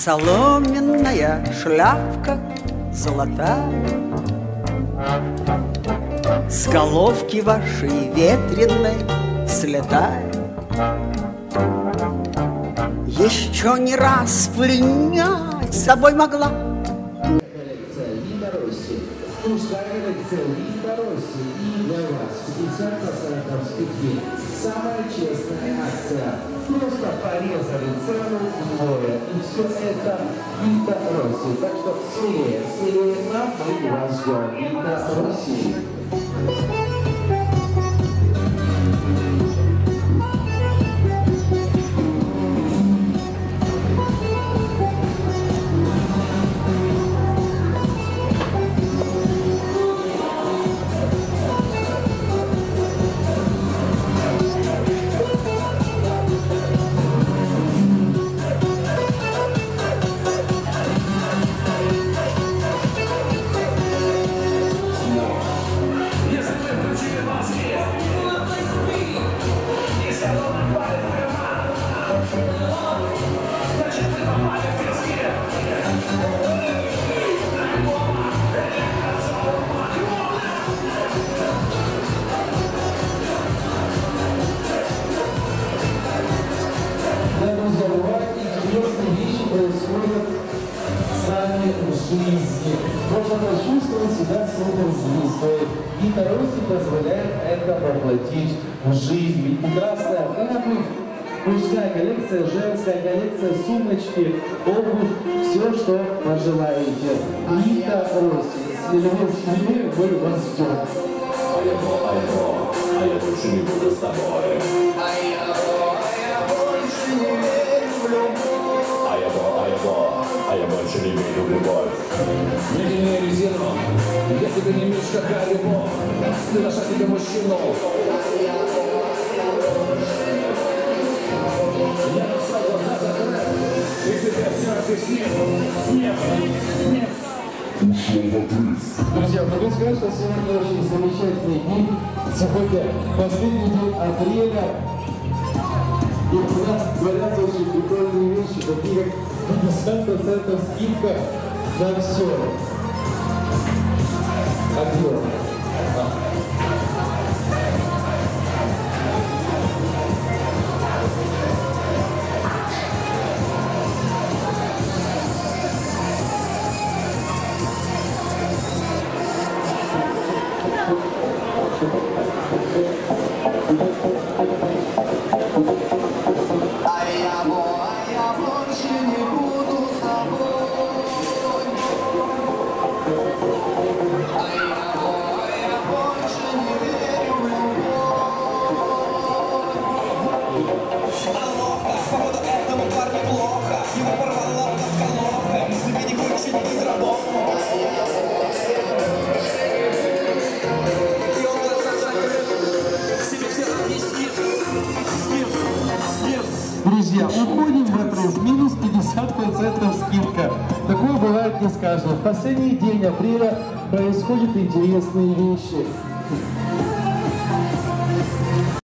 соломенная шляпка золотая, с головки вашей ветреной слетает. Еще не раз пленять с собой могла. Коллекция Вита Росси. Мужская коллекция Вита Росси. И для вас 50% скидки. Самая честная акция. Просто порезали цену вдвое. И все это Вита Росси. Так что смелее к нам, мы вас ждем. Вита Росси. Можно почувствовать себя суперзвездой. Вита Росси позволяет это воплотить в жизнь. Ведь прекрасная обувь, мужская коллекция, женская коллекция, сумочки, обувь, все, что пожелаете. Вита Росси. С любой семьей мы вас ждем. А я больше не буду с тобой. А я больше не верю в любовь. А я больше не верю в любовь. Не верю зерно, если ты не имеешь какая любовь. Ты нашла себе мужчину. Я нашла глаза закрыть. И сейчас сердце с ним. Нет. Друзья, могу сказать, что сегодня очень замечательный день. Сегодня последний день апреля. И у нас творятся очень прикольные вещи, такие как 50% скидка на все. Объем. Друзья, уходим в отрыв. Минус 50% скидка. Такое бывает не с каждым. В последний день апреля происходят интересные вещи.